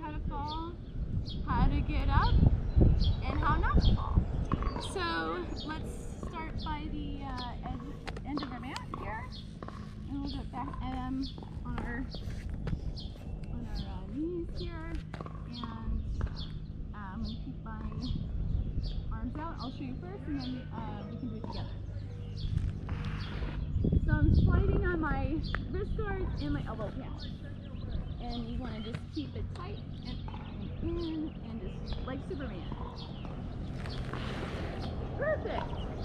how to fall, how to get up, and how not to fall. So let's start by the end of our mat here, and we'll get back on our knees here, and I'm going to keep my arms out. I'll show you first, and then we can do it together. So I'm sliding on my wrist guards and my elbow pads. And you want to just keep it tight and in and just like Superman. Perfect.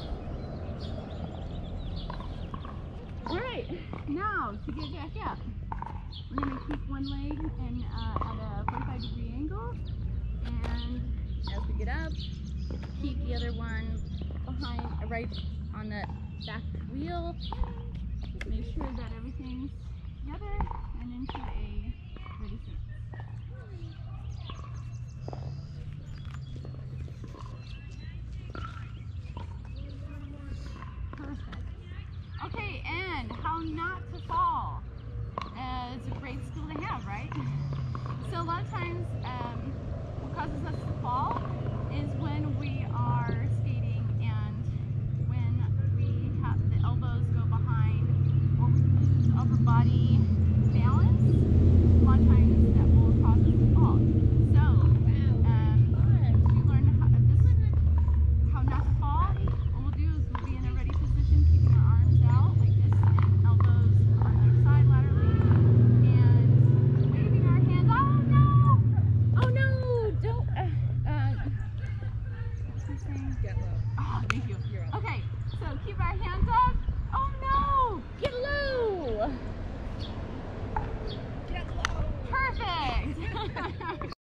Alright, now to get back up, we're going to keep one leg in, at a 45-degree angle. And as we get up, keep the other one behind, right on the back wheel. Make sure that everything's together and into a ready stance. Perfect. Okay, and how not to fall. It's a great skill to have, right? So a lot of times what causes us to fall is when we are skating and when we have the elbows go behind or we lose upper body balance. A lot of times that will cause us to fall. So to learn how not to fall, what we'll do is we'll be in a ready position, keeping our arms out like this and elbows on their side laterally, and waving our hands. Oh no! Oh no! Don't. What's he saying? Get low. Oh, thank you. You're up. Okay, so keep our hands up. Oh no! Get low! Get low. Perfect!